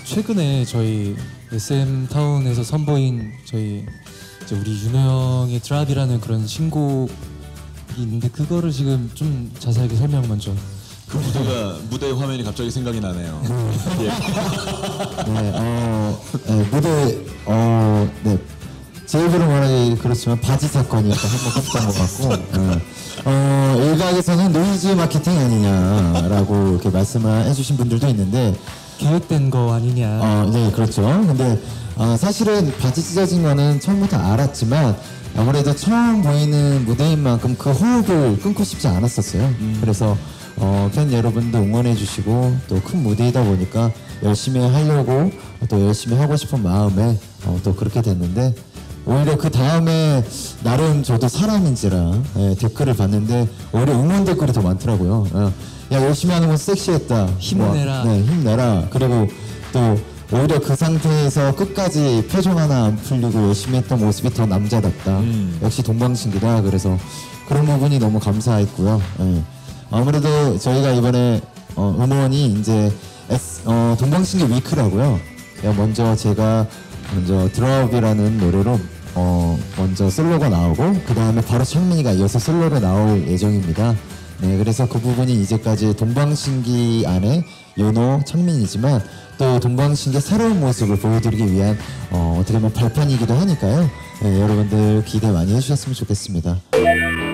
최근에 저희 SM 타운에서 선보인 저희 이제 우리 윤호 형의 드랍이라는 그런 신곡이 있는데 그거를 지금 좀 자세하게 설명 먼저. 그 무대 화면이 갑자기 생각이 나네요. 무대 네. 제 입으로 말하기 그렇지만 바지 사건이 한번 컸던 것 같고 일각에서는 노이즈 마케팅 아니냐라고 이렇게 말씀을 해주신 분들도 있는데 계획된 거 아니냐. 네, 그렇죠. 근데 사실은 바지 찢어진 거는 처음부터 알았지만 아무래도 처음 보이는 무대인 만큼 그 호흡을 끊고 싶지 않았었어요. 그래서 팬 여러분도 응원해 주시고 또 큰 무대이다 보니까 열심히 하려고 또 열심히 하고 싶은 마음에 또 그렇게 됐는데 오히려 그 다음에 나름 저도 사람인지라 댓글을 봤는데 오히려 응원 댓글이 더 많더라고요. 야, 열심히 하는 건 섹시했다. 힘내라. 네, 힘내라. 그리고 또 오히려 그 상태에서 끝까지 표정 하나 안 풀리고 열심히 했던 모습이 더 남자답다. 역시 동방신기다. 그래서 그런 부분이 너무 감사했고요. 아무래도 저희가 이번에 음원이 이제 동방신기 위크라고요. 먼저 제가 드롭이라는 노래로 먼저 솔로가 나오고 그 다음에 바로 창민이가 이어서 솔로로 나올 예정입니다. 네, 그래서 그 부분이 이제까지 동방신기 안에 윤호, 창민이지만 또 동방신기의 새로운 모습을 보여드리기 위한 어떻게 보면 발판이기도 하니까요. 네, 여러분들 기대 많이 해주셨으면 좋겠습니다.